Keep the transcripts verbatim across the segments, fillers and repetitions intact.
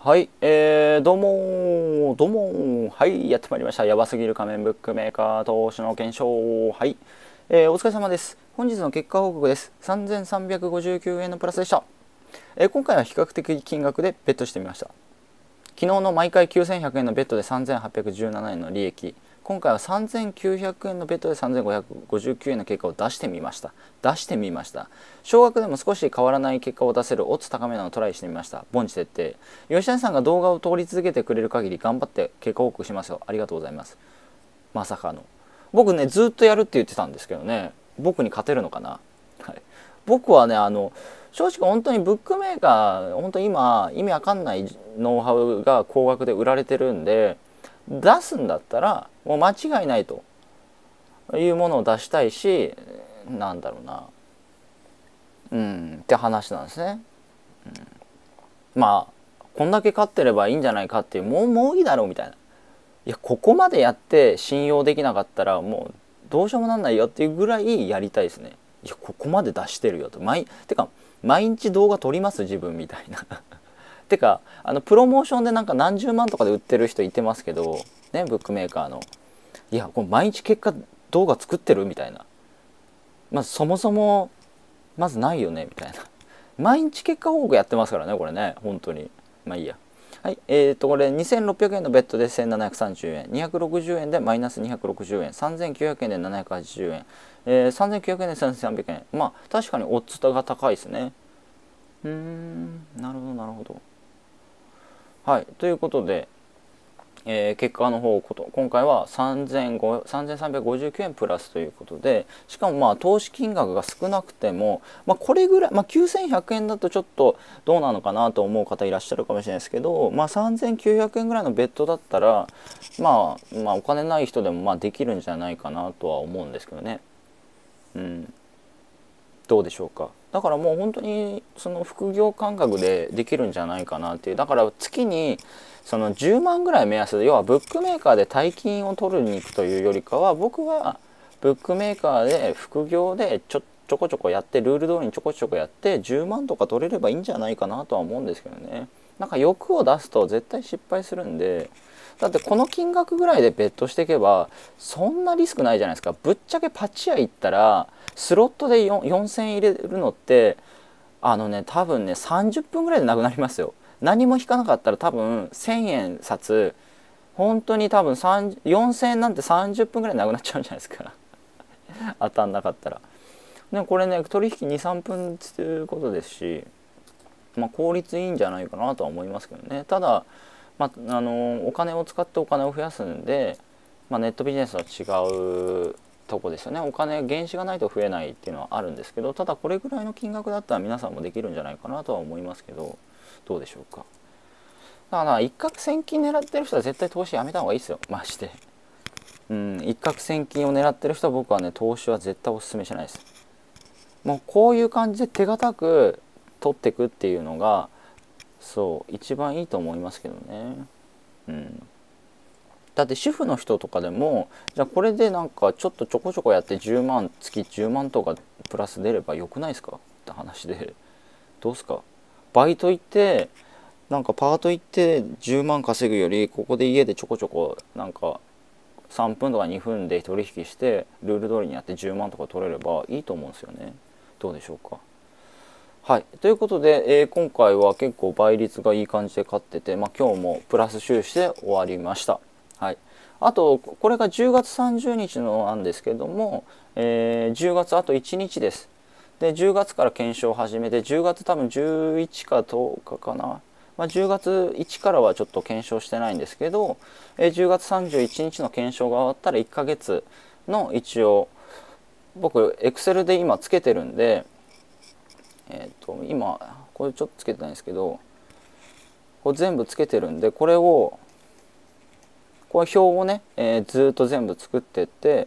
はい、えー、どうもどうもはい、やってまいりました。やばすぎる仮面ブックメーカー投資の検証。はい、えー、お疲れ様です。本日の結果報告です。さんぜんさんびゃくごじゅうきゅうえんのプラスでした。えー、今回は比較的金額でベットしてみました。昨日の毎回きゅうせんひゃくえんのベットでさんぜんはっぴゃくじゅうななえんの利益、今回はさんぜんきゅうひゃくえんのベットでさんぜんごひゃくごじゅうきゅうえんの結果を出してみました出してみました少額でも少し変わらない結果を出せるオッズ高めなのをトライしてみました。ボンチ設定。吉谷さんが動画を通り続けてくれる限り頑張って結果報告しますよ。ありがとうございます。まさかの。僕ね、ずっとやるって言ってたんですけどね、僕に勝てるのかな。はい、僕はね、あの正直本当にブックメーカー、本当に今意味わかんないノウハウが高額で売られてるんで、出すんだったらもう間違いないというものを出したいし、なんだろうな、うんって話なんですね。うん、まあこんだけ勝ってればいいんじゃないかっていう、もうもういいだろうみたいな。いや、ここまでやって信用できなかったらもうどうしようもなんないよっていうぐらいやりたいですね。いや、ここまで出してるよと。毎てか毎日動画撮ります自分みたいなてか、あのプロモーションでなんか何十万とかで売ってる人いてますけどね、ブックメーカーの。いや、これ毎日結果動画作ってるみたいな。まずそもそもまずないよねみたいな。毎日結果報告やってますからね、これね、本当に。まあいいや。はい、えーとこれにせんろっぴゃくえんのベッドでせんななひゃくさんじゅうえん、にひゃくろくじゅうえんでマイナスにひゃくろくじゅうえん、さんぜんきゅうひゃくえんでななひゃくはちじゅうえん、えー、さんぜんきゅうひゃくえんでせんさんびゃくえん。まあ確かにオッズが高いですね。うーん、なるほどなるほど。はい、ということで、えー、結果の方、今回はさんぜんさんびゃくごじゅうきゅうえんプラスということで、しかもまあ投資金額が少なくても、まあ、これぐらい、まあ、きゅうせんひゃくえんだとちょっとどうなのかなと思う方いらっしゃるかもしれないですけど、まあ、さんぜんきゅうひゃくえんぐらいのベッドだったら、まあ、まあお金ない人でもまあできるんじゃないかなとは思うんですけどね。うん、どうでしょうか。だからもう本当にその副業感覚でできるんじゃないかなっていう。だから月にそのじゅうまんぐらい目安で、要はブックメーカーで大金を取りに行くというよりかは、僕はブックメーカーで副業でちょちょこちょこやって、ルール通りにちょこちょこやってじゅうまんとか取れればいいんじゃないかなとは思うんですけどね。なんか欲を出すと絶対失敗するんで、だってこの金額ぐらいでベットしていけばそんなリスクないじゃないですか。ぶっちゃけパチ屋行ったらスロットでよんせんえん入れるのって、あのね、多分ねさんじゅっぷんぐらいでなくなりますよ。何も引かなかったら多分せんえん札、本当に多分よんせんえんなんてさんじゅっぷんぐらいでなくなっちゃうんじゃないですか当たんなかったら。でもこれね、取引にさんぷんっていうことですし、まあ、効率いいんじゃないかなとは思いますけどね。ただ、まあ、あのお金を使ってお金を増やすんで、まあ、ネットビジネスは違うとこですよね。お金原資がないと増えないっていうのはあるんですけど、ただこれぐらいの金額だったら皆さんもできるんじゃないかなとは思いますけど、どうでしょうか。だから一攫千金狙ってる人は絶対投資やめた方がいいですよ、マジで。うん、一攫千金を狙ってる人は僕はね、投資は絶対おすすめしないです。もうこういう感じで手堅く取っていくっていうのが、そう一番いいと思いますけどね。うん、だって主婦の人とかでも、じゃあこれでなんかちょっとちょこちょこやってじゅうまん、月じゅうまんとかプラス出ればよくないですかって話で、どうすか。バイト行ってなんかパート行ってじゅうまん稼ぐより、ここで家でちょこちょこなんかさんぷんとかにふんで取引してルール通りにやってじゅうまんとか取れればいいと思うんですよね。どうでしょうか。はい、ということで、えー、今回は結構倍率がいい感じで勝ってて、まあ、今日もプラス収支で終わりました。はい、あとこれがじゅうがつさんじゅうにちのなんですけども、えー、じゅうがつあといちにちです。でじゅうがつから検証を始めて、じゅうがつ多分じゅういちかとおかかな、まあ、じゅうがついちからはちょっと検証してないんですけど、えー、じゅうがつさんじゅういちにちの検証が終わったらいっかげつの一応僕エクセルで今つけてるんで、えー、と今これちょっとつけてないんですけど、これ全部つけてるんで、これをこれ表をね、えー、ずっと全部作ってって、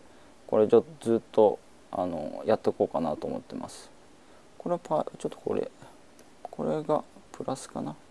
これちょっとずっとあのやっていこうかなと思ってます。これはパちょっとこれこれがプラスかな。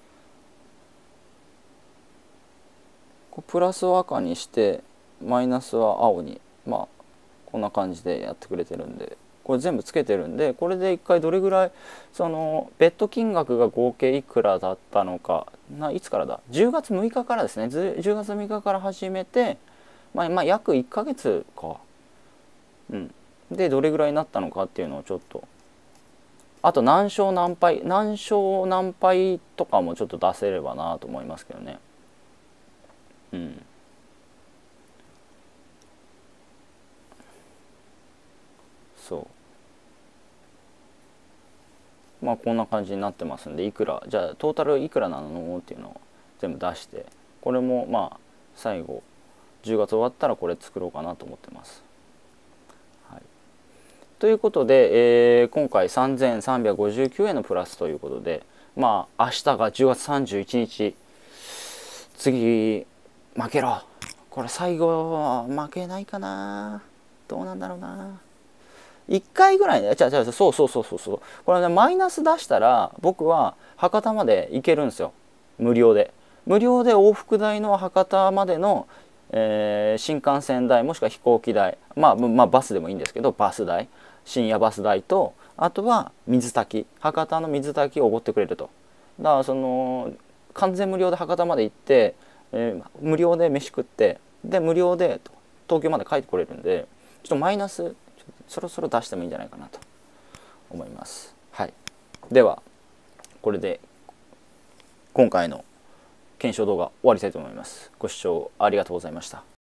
こプラスを赤にしてマイナスは青に、まあこんな感じでやってくれてるんで、ここれ全部つけてるんで、これで一回どれぐらいそのベッド金額が合計いくらだったのかないつからだじゅうがつむいかからですね。じゅうがつむいかから始めて、まあ、まあ約いっかげつか、うん、でどれぐらいになったのかっていうのをちょっと、あと何勝何敗何勝何敗とかもちょっと出せればなと思いますけどね。うん、そうまあこんな感じになってますんで、いくらじゃあトータルいくらなのっていうのを全部出して、これもまあ最後じゅうがつ終わったらこれ作ろうかなと思ってます。はい、ということで、えー、今回さんぜんさんびゃくごじゅうきゅうえんのプラスということで、まあ明日がじゅうがつさんじゅういちにち、次負けろ、これ最後は負けないかな、どうなんだろうな。いっかいぐらいね、じゃあじゃあそうそうそうそうそう、これねマイナス出したら僕は博多まで行けるんですよ、無料で。無料で往復代の博多までの、えー新幹線代もしくは飛行機代、まあ、まあバスでもいいんですけど、バス代、深夜バス代と、あとは水炊き、博多の水炊きをおごってくれると。だからその完全無料で博多まで行って、えー無料で飯食って、で無料で東京まで帰ってこれるんで、ちょっとマイナスそろそろ出してもいいんじゃないかなと思います。はい、ではこれで今回の検証動画終わりたいと思います。ご視聴ありがとうございました。